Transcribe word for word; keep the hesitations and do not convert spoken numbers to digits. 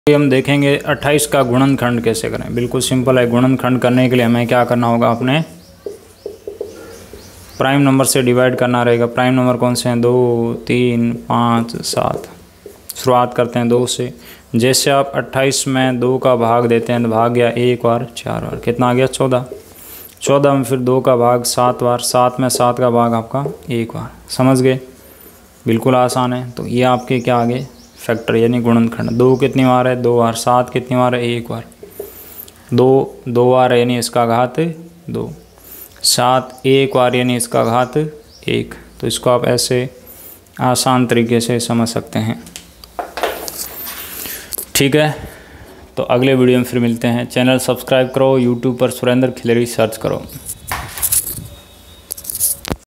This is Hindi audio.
हम देखेंगे अट्ठाईस का गुणनखंड कैसे करें। बिल्कुल सिंपल है। गुणनखंड करने के लिए हमें क्या करना होगा, अपने प्राइम नंबर से डिवाइड करना रहेगा। प्राइम नंबर कौन से हैं? दो, तीन, पाँच, सात। शुरुआत करते हैं दो से। जैसे आप अट्ठाईस में दो का भाग देते हैं तो भाग गया एक बार, चार बार, कितना आ गया? चौदह। चौदह में फिर दो का भाग सात बार, सात में सात का भाग आपका एक बार। समझ गए? बिल्कुल आसान है। तो ये आपके क्या आ गए? फैक्टर यानी गुणनखंड। दो कितनी बार है? दो बार। सात कितनी बार है? एक बार। दो दो बार यानी इसका घात दो। सात एक बार यानी इसका घात एक। तो इसको आप ऐसे आसान तरीके से समझ सकते हैं। ठीक है, तो अगले वीडियो में फिर मिलते हैं। चैनल सब्सक्राइब करो, यूट्यूब पर सुरेंद्र खिलेरी सर्च करो।